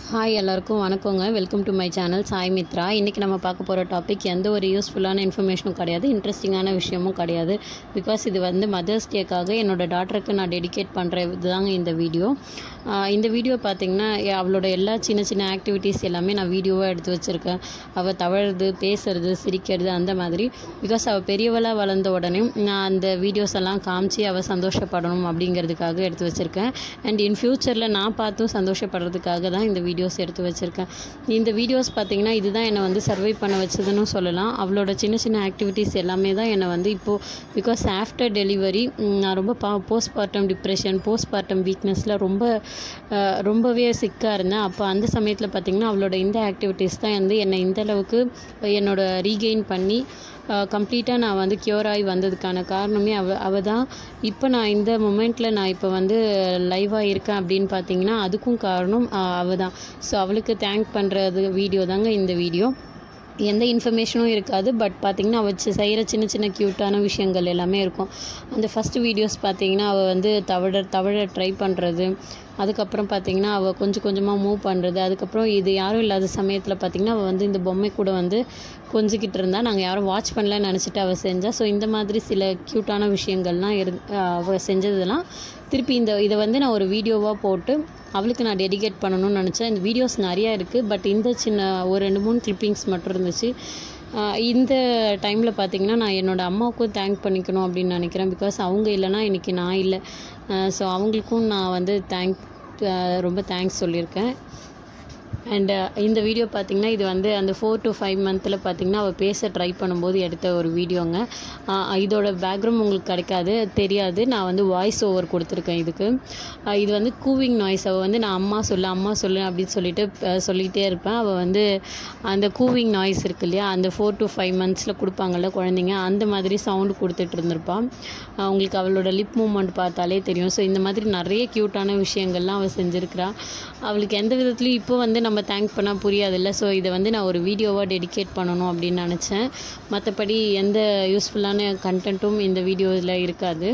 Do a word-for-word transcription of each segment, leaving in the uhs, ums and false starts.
Hi எல்லாருக்கும் வணக்கங்க. Welcome to my channel Sai Mithra. இன்றைக்கி நம்ம பார்க்க போகிற டாபிக் எந்த ஒரு யூஸ்ஃபுல்லான இன்ஃபர்மேஷனும் கிடையாது, இன்ட்ரெஸ்டிங்கான விஷயமும் கிடையாது. பிகாஸ் இது வந்து மதர்ஸ் டேக்காக என்னோடய டாட்டருக்கு நான் டெடிகேட் பண்ணுற இதுதாங்க இந்த வீடியோ. இந்த வீடியோ பார்த்திங்கன்னா அவளோட எல்லா சின்ன சின்ன ஆக்டிவிட்டீஸ் எல்லாமே நான் வீடியோவாக எடுத்து வச்சுருக்கேன். அவள் தவழுது, பேசுறது, சிரிக்கிறது, அந்த மாதிரி. பிகாஸ் அவள் பெரியவளாக வளர்ந்த உடனே நான் அந்த வீடியோஸ் எல்லாம் காமிச்சு அவள் சந்தோஷப்படணும் அப்படிங்கிறதுக்காக எடுத்து வச்சுருக்கேன். அண்ட் இன் ஃப்யூச்சரில் நான் பார்த்தும் சந்தோஷப்படுறதுக்காக தான் இந்த வீடியோ வீடியோஸ் எடுத்து வச்சுருக்கேன். இந்த வீடியோஸ் பார்த்திங்கன்னா இதுதான் என்னை வந்து சர்வை பண்ண வச்சதுன்னு சொல்லலாம். அவளோட சின்ன சின்ன ஆக்டிவிட்டீஸ் எல்லாமே தான் என்னை வந்து இப்போது பிகாஸ் ஆஃப்டர் டெலிவரி நான் ரொம்ப பா postpartum depression, postpartum வீக்னஸில் ரொம்ப ரொம்பவே சிக்காக இருந்தேன். அப்போ அந்த சமயத்தில் பார்த்திங்கன்னா அவளோட இந்த ஆக்டிவிட்டீஸ் தான் வந்து என்னை இந்த அளவுக்கு என்னோட ரீகெயின் பண்ணி கம்ப்ளீட்டாக நான் வந்து க்யூர் ஆகி வந்ததுக்கான காரணமே அவ அவள் தான். இப்போ நான் இந்த மொமெண்ட்டில் நான் இப்போ வந்து லைவாக இருக்கேன் அப்படின்னு பார்த்தீங்கன்னா அதுக்கும் காரணம் அவள் தான். ஸோ அவளுக்கு தேங்க் பண்ணுறது வீடியோ தாங்க இந்த வீடியோ. எந்த இன்ஃபர்மேஷனும் இருக்காது, பட் பார்த்திங்கன்னா அவள் செய்கிற சின்ன சின்ன க்யூட்டான விஷயங்கள் எல்லாமே இருக்கும். அந்த ஃபஸ்ட்டு வீடியோஸ் பார்த்திங்கன்னா அவள் வந்து தவழ தவழ ட்ரை பண்ணுறது, அதுக்கப்புறம் பார்த்திங்கன்னா அவள் கொஞ்சம் கொஞ்சமாக மூவ் பண்ணுறது, அதுக்கப்புறம் இது யாரும் இல்லாத சமயத்தில் பார்த்திங்கன்னா அவள் வந்து இந்த பொம்மை கூட வந்து கொஞ்சிக்கிட்டு இருந்தால் நாங்கள் யாரும் வாட்ச் பண்ணலன்னு நினச்சிட்டு அவள் செஞ்சால். ஸோ இந்த மாதிரி சில க்யூட்டான விஷயங்கள்லாம் இரு அவள் செஞ்சதெல்லாம் திருப்பி இந்த இதை வந்து நான் ஒரு வீடியோவாக போட்டு அவளுக்கு நான் டெடிகேட் பண்ணணும்னு நினச்சேன். இந்த வீடியோஸ் நிறையா இருக்குது, பட் இந்த சின்ன ஒரு ரெண்டு மூணு கிளிப்பிங்ஸ் மட்டும் இருந்துச்சு. இந்த டைமில் பார்த்திங்கன்னா நான் என்னோடய அம்மாவுக்கும் தேங்க் பண்ணிக்கணும் அப்படின்னு நினைக்கிறேன். பிகாஸ் அவங்க இல்லைனா இன்றைக்கி நான் இல்லை. ஸோ அவங்களுக்கும் நான் வந்து தேங்க் ரொம்ப தேங்க்ஸ் சொல்லியிருக்கேன். அண்டு இந்த வீடியோ பார்த்திங்கன்னா இது வந்து அந்த ஃபோர் டு ஃபைவ் மந்தில் பார்த்திங்கன்னா அவள் பேச ட்ரை பண்ணும்போது எடுத்த ஒரு வீடியோங்க. இதோட பேக்ரவுண்ட் உங்களுக்கு கிடைக்காது, தெரியாது. நான் வந்து வாய்ஸ் ஓவர் கொடுத்துருக்கேன் இதுக்கு. இது வந்து கூவிங் நாய்ஸ். அவள் வந்து நான் அம்மா சொல்லு அம்மா சொல்லு அப்படின்னு சொல்லிட்டு சொல்லிகிட்டே இருப்பேன். அவள் வந்து அந்த கூவிங் நாய்ஸ் இருக்கு இல்லையா, அந்த ஃபோர் டு ஃபைவ் மந்த்ஸில் கொடுப்பாங்கள்ல குழந்தைங்க, அந்த மாதிரி சவுண்டு கொடுத்துட்டு இருந்திருப்பான். உங்களுக்கு அவளோட லிப் மூமெண்ட் பார்த்தாலே தெரியும். ஸோ இந்த மாதிரி நிறைய க்யூட்டான விஷயங்கள்லாம் அவள் செஞ்சுருக்கிறா. அவளுக்கு எந்த விதத்துலையும் இப்போ வந்து நம்ம தேங்க் பண்ணால் புரியாதில்ல. ஸோ இதை வந்து நான் ஒரு வீடியோவாக டெடிகேட் பண்ணணும் அப்படின்னு நினச்சேன். மற்றபடி எந்த யூஸ்ஃபுல்லான கண்டென்ட்டும் இந்த வீடியோவில் இருக்காது.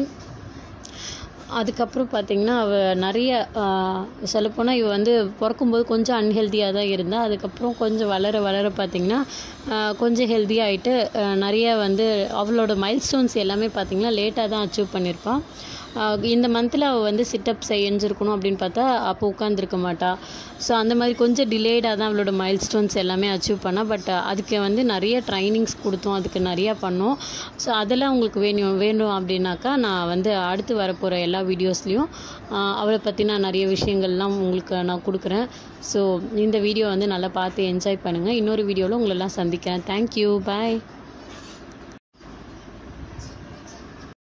அதுக்கப்புறம் பார்த்திங்கன்னா அவள் நிறைய சொல்லப்போனால் இவள் வந்து பிறக்கும்போது கொஞ்சம் அன்ஹெல்த்தியாக தான் இருந்தாள். அதுக்கப்புறம் கொஞ்சம் வளர வளர பார்த்திங்கன்னா கொஞ்சம் ஹெல்த்தியாகிட்டு நிறைய வந்து அவளோட மைல்ஸ்டோன்ஸ் எல்லாமே பார்த்திங்கன்னா லேட்டாக தான் அச்சீவ் பண்ணியிருப்பாள். இந்த மந்தில் அவள் வந்து சிட்டப் செஞ்சுருக்கணும் அப்படின்னு பார்த்தா அப்போ உட்காந்துருக்க மாட்டாள். ஸோ அந்த மாதிரி கொஞ்சம் டிலேடாக தான் அவளோட மைல்ஸ்டோன்ஸ் எல்லாமே அச்சீவ் பண்ணால். பட் அதுக்கு வந்து நிறைய ட்ரைனிங்ஸ் கொடுத்தோம், அதுக்கு நிறையா பண்ணோம். ஸோ அதெல்லாம் உங்களுக்கு வேணும் வேணும் அப்படின்னாக்கா நான் வந்து அடுத்து வரப்போகிற எல்லா வீடியோஸ்லேயும் அவளை பற்றி நான் நிறைய விஷயங்கள்லாம் உங்களுக்கு நான் கொடுக்குறேன். ஸோ இந்த வீடியோ வந்து நல்லா பார்த்து என்ஜாய் பண்ணுங்கள். இன்னொரு வீடியோவில் உங்களெல்லாம் சந்திக்கிறேன். தேங்க்யூ, பாய்.